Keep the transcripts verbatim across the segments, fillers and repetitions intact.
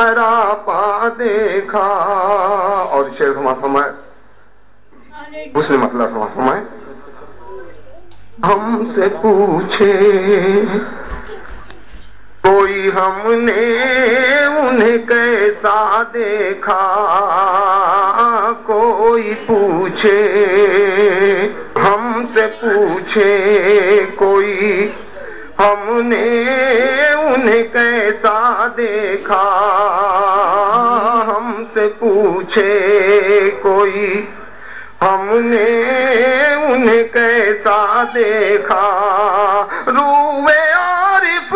سراپا دیکھا. اور شعر سماعت فرمائے اس نے مطلب سماعت فرمائے. ہم سے پوچھے کوئی ہم نے انہیں کیسا دیکھا. کوئی پوچھے ہم سے پوچھے کوئی ہم نے انہیں کیسا دیکھا. ہم سے پوچھے کوئی ہم نے انہیں کیسا دیکھا. روئے عارف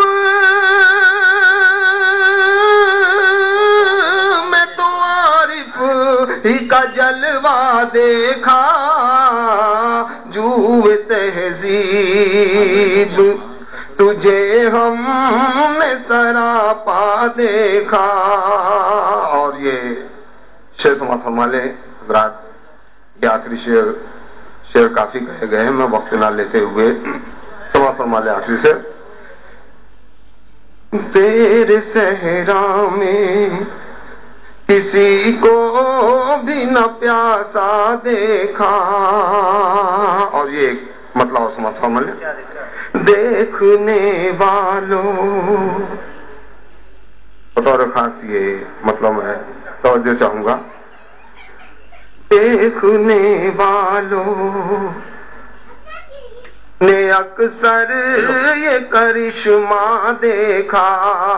میں تو عارف ہی کا جلوہ دیکھا. جو تہذیب تجھے ہم نے سراپا دیکھا. اور یہ شعر سماعت فرما لیں حضرات. یہ آخری شعر شعر کافی کہے گئے ہیں، میں وقت نہ لیتے ہوئے سماعت فرما لیں آخری سے. تیرے صحرا میں کسی کو بھی نہ پیاسا دیکھا. اور یہ ایک مطلب اور سماعت فرما لیں. دیکھنے والوں بطور خاص یہ مطلب میں توجہ چاہوں گا. دیکھنے والوں نے اکثر یہ کرشمہ دیکھا.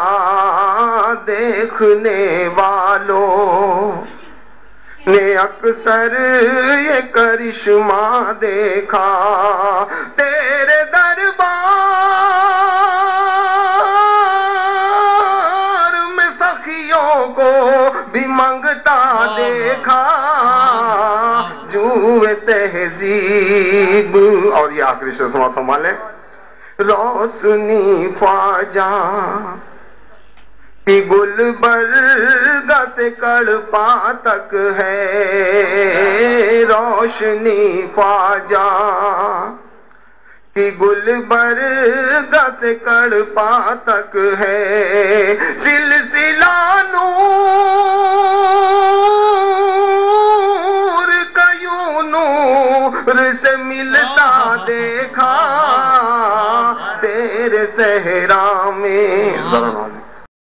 دیکھنے والوں نے اکثر یہ کرشمہ دیکھا. تیرے دربار میں سخیوں کو بھی منگتا دیکھا. جو تہذیب. اور یہ آخری شعر سماعت فرما لیں. روشنی خواجہ کی گل برگہ سے کڑپا تک ہے. روشنی خواجہ کی گل برگہ سے کڑپا تک ہے. سلسلہ نور کا یوں نور سے ملتا دیکھا. تیرے صحرا میں ذرا